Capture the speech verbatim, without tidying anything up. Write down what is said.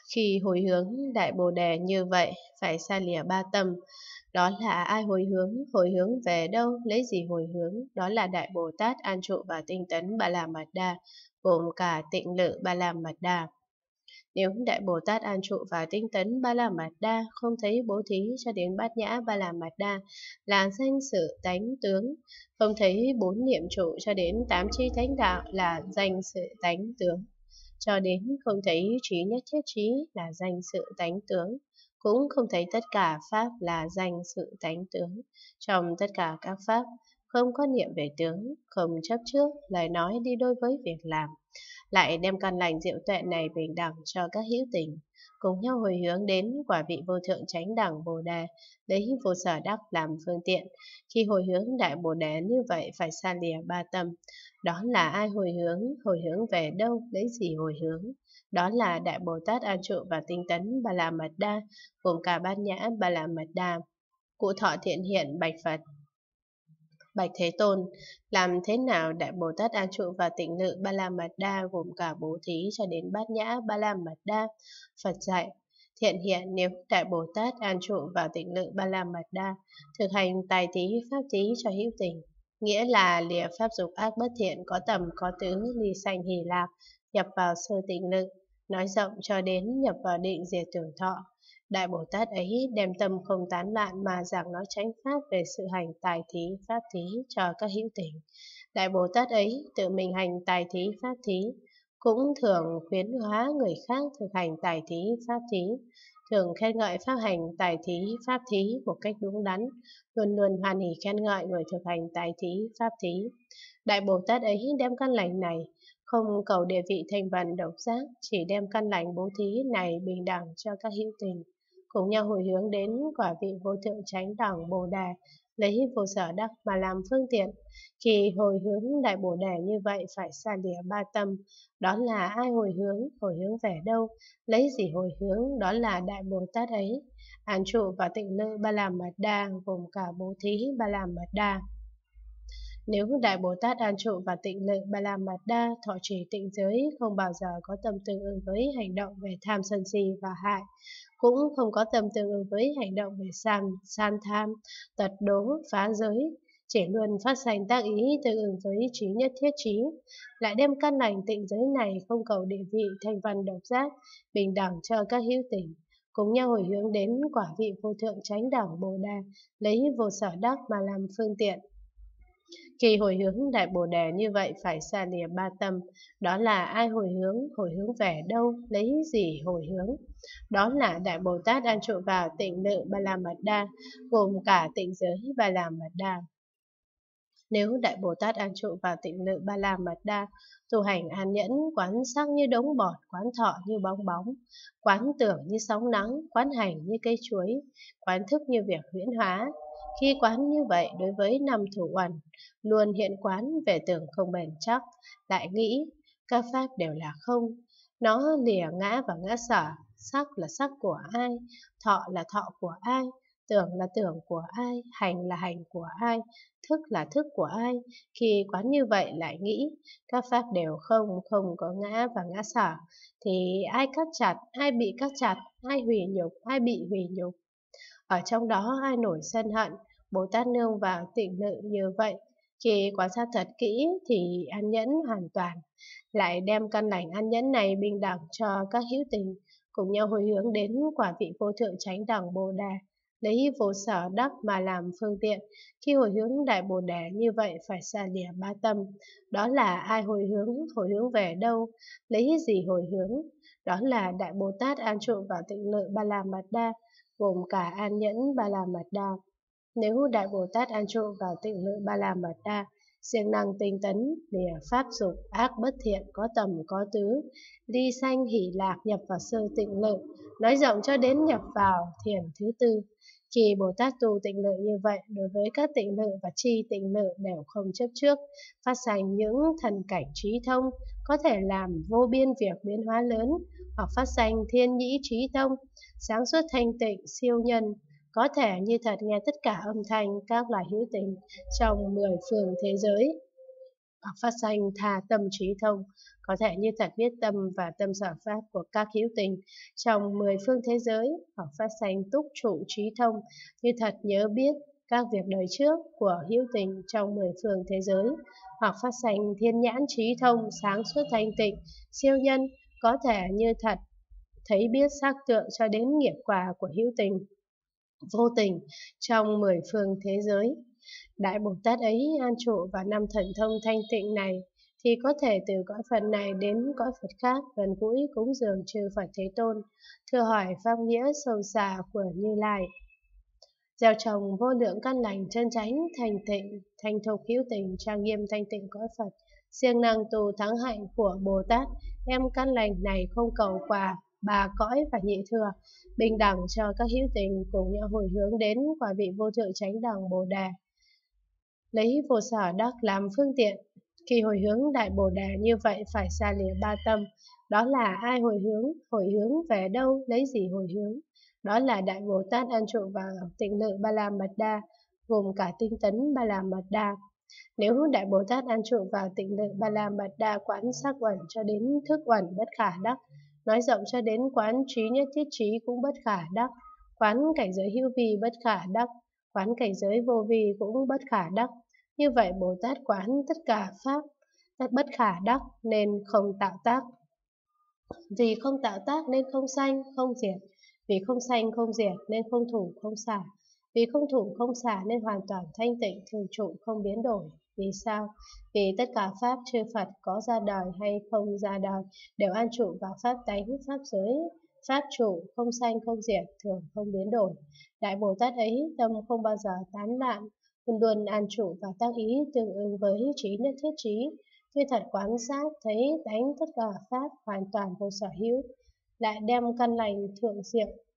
Khi hồi hướng Đại Bồ Đề như vậy, phải xa lìa ba tâm. Đó là ai hồi hướng, hồi hướng về đâu, lấy gì hồi hướng? Đó là Đại Bồ Tát An Trụ và Tinh tấn Ba La Mật Đa, gồm cả tịnh lự Ba La Mật Đa. Nếu Đại Bồ Tát An Trụ và Tinh tấn Ba La Mật Đa không thấy bố thí cho đến Bát Nhã Ba La Mật Đa là danh sự tánh tướng, không thấy bốn niệm trụ cho đến tám chi thánh đạo là danh sự tánh tướng, cho đến không thấy trí nhất thiết trí là danh sự tánh tướng, cũng không thấy tất cả pháp là danh sự tánh tướng. Trong tất cả các pháp, không có niệm về tướng, không chấp trước, lời nói đi đôi với việc làm, lại đem căn lành diệu tuệ này bình đẳng cho các hữu tình, cùng nhau hồi hướng đến quả vị vô thượng chánh đẳng Bồ Đề, lấy vô sở đắc làm phương tiện. Khi hồi hướng Đại Bồ Đề như vậy phải xa lìa ba tâm. Đó là ai hồi hướng, hồi hướng về đâu, lấy gì hồi hướng? Đó là Đại Bồ Tát An Trụ và Tinh tấn Ba La Mật Đa, gồm cả Bát Nhã Ba La Mật Đa. Cụ Thọ Thiện Hiện bạch Phật: Bạch Thế Tôn, làm thế nào Đại Bồ Tát An Trụ và Tịnh lự Ba La Mật Đa gồm cả bố thí cho đến Bát Nhã Ba La Mật Đa? Phật dạy: Thiện hiện, nếu Đại Bồ Tát An Trụ và Tịnh lự Ba La Mật Đa thực hành tài thí pháp thí cho hữu tình, nghĩa là lìa pháp dục ác bất thiện có tầm có tứ, ly sanh hỷ lạc, nhập vào sơ tịnh lự, nói rộng cho đến nhập vào định diệt tưởng thọ, Đại Bồ Tát ấy đem tâm không tán loạn mà giảng nói chánh pháp về sự hành tài thí pháp thí cho các hữu tình. Đại Bồ Tát ấy tự mình hành tài thí pháp thí, cũng thường khuyến hóa người khác thực hành tài thí pháp thí, thường khen ngợi pháp hành tài thí pháp thí một cách đúng đắn, luôn luôn hoan hỉ khen ngợi người thực hành tài thí pháp thí. Đại Bồ Tát ấy đem căn lành này không cầu địa vị thành phần độc giác, chỉ đem căn lành bố thí này bình đẳng cho các hữu tình, cùng nhau hồi hướng đến quả vị vô thượng chánh đẳng Bồ Đề, lấy vô sở đắc mà làm phương tiện. Khi hồi hướng Đại Bồ Đề như vậy phải xa lìa ba tâm. Đó là ai hồi hướng, hồi hướng về đâu, lấy gì hồi hướng? Đó là Đại Bồ Tát ấy An Trụ và Tịnh lự Ba La Mật Đa, gồm cả bố thí Ba La Mật Đa. Nếu Đại Bồ Tát An Trụ và Tịnh lự Ba La Mật Đa thọ trì tịnh giới, không bao giờ có tâm tương ứng với hành động về tham sân si và hại, cũng không có tâm tương ứng với hành động về san, san tham, tật đố, phá giới, chỉ luôn phát sanh tác ý tương ứng với trí nhất thiết trí, lại đem căn lành tịnh giới này không cầu địa vị thành văn độc giác, bình đẳng cho các hữu tình, cùng nhau hồi hướng đến quả vị vô thượng chánh đẳng Bồ Đề, lấy vô sở đắc mà làm phương tiện. Khi hồi hướng Đại Bồ Đề như vậy phải xa lìa ba tâm. Đó là ai hồi hướng, hồi hướng về đâu, lấy gì hồi hướng? Đó là Đại Bồ Tát An Trụ vào Tịnh lự Ba La Mật Đa, gồm cả tịnh giới Ba La Mật Đa. Nếu Đại Bồ Tát An Trụ vào Tịnh lự Ba La Mật Đa tu hành an nhẫn, quán sắc như đống bọt, quán thọ như bong bóng, quán tưởng như sóng nắng, quán hành như cây chuối, quán thức như việc huyễn hóa. Khi quán như vậy đối với năm thủ uẩn, luôn hiện quán về tưởng không bền chắc, lại nghĩ các pháp đều là không, nó lìa ngã và ngã sở, sắc là sắc của ai, thọ là thọ của ai, tưởng là tưởng của ai, hành là hành của ai, thức là thức của ai. Khi quán như vậy lại nghĩ các pháp đều không, không có ngã và ngã sở, thì ai cắt chặt, ai bị cắt chặt, ai hủy nhục, ai bị hủy nhục. Ở trong đó ai nổi sân hận, Bồ Tát nương vào tịnh lự như vậy. Khi quan sát thật kỹ thì an nhẫn hoàn toàn, lại đem căn lành an nhẫn này bình đẳng cho các hữu tình, cùng nhau hồi hướng đến quả vị vô thượng chánh đẳng Bồ Đề, lấy vô sở đắc mà làm phương tiện. Khi hồi hướng Đại Bồ Đề như vậy phải xa lìa ba tâm. Đó là ai hồi hướng, hồi hướng về đâu, lấy gì hồi hướng? Đó là Đại Bồ Tát An Trụ vào Tịnh lự Ba La Mật Đa, gồm cả an nhẫn Ba La Mật Đa. Nếu Đại Bồ Tát An Trụ vào Tịnh lự Ba La Mật Đa siêng năng tinh tấn, lìa pháp dục ác bất thiện có tầm có tứ, ly sanh hỷ lạc, nhập vào sơ tịnh lự, nói rộng cho đến nhập vào thiền thứ tư. Khi Bồ Tát tu tịnh lự như vậy, đối với các tịnh lự và chi tịnh lự đều không chấp trước, phát sanh những thần cảnh trí thông, có thể làm vô biên việc biến hóa lớn, hoặc phát sanh thiên nhĩ trí thông, sáng suốt thanh tịnh siêu nhân, có thể như thật nghe tất cả âm thanh các loài hữu tình trong mười phương thế giới, hoặc phát sanh tha tâm trí thông, có thể như thật biết tâm và tâm sở pháp của các hữu tình trong mười phương thế giới, hoặc phát sanh túc trụ trí thông, như thật nhớ biết các việc đời trước của hữu tình trong mười phương thế giới, hoặc phát sanh thiên nhãn trí thông, sáng suốt thanh tịnh, siêu nhân, có thể như thật thấy biết xác tượng cho đến nghiệp quả của hữu tình vô tình trong mười phương thế giới. Đại Bồ Tát ấy an trụ vào năm thần thông thanh tịnh này, thì có thể từ cõi Phật này đến cõi Phật khác gần gũi cúng dường chư Phật Thế Tôn, thưa hỏi pháp nghĩa sâu xa của Như Lai. Gieo trồng vô lượng căn lành chân chánh, thành tịnh, thành thục hữu tình, trang nghiêm thanh tịnh cõi Phật, siêng năng tu thắng hạnh của Bồ Tát, em căn lành này không cầu quả bà cõi và nhị thừa, bình đẳng cho các hữu tình cùng nhau hồi hướng đến quả vị vô thượng chánh đẳng Bồ Đề. Lấy vô sở đắc làm phương tiện, khi hồi hướng đại Bồ Đề như vậy phải xa lìa ba tâm. Đó là ai hồi hướng, hồi hướng về đâu, lấy gì hồi hướng. Đó là đại Bồ Tát an trụ vào tịnh lự Ba La Mật Đa, gồm cả tinh tấn Ba La Mật Đa. Nếu đại Bồ Tát an trụ vào tịnh lự Ba La Mật Đa, quán sắc uẩn cho đến thức uẩn bất khả đắc, nói rộng cho đến quán trí nhất thiết trí cũng bất khả đắc, quán cảnh giới hữu vi bất khả đắc, quán cảnh giới vô vi cũng bất khả đắc. Như vậy Bồ Tát quán tất cả pháp tất bất khả đắc nên không tạo tác. Vì không tạo tác nên không sanh, không diệt. Vì không sanh không diệt nên không thủ không xả. Vì không thủ không xả nên hoàn toàn thanh tịnh, thường trụ không biến đổi. Vì sao? Vì tất cả pháp chư Phật có ra đời hay không ra đời đều an trụ vào pháp tánh, pháp giới, pháp trụ, không sanh không diệt, thường không biến đổi. Đại Bồ Tát ấy tâm không bao giờ tán loạn, luôn luôn an trụ và tác ý tương ứng với trí nhất thiết trí, như thật quán sát thấy đánh tất cả pháp hoàn toàn vô sở hữu, lại đem căn lành thượng diệu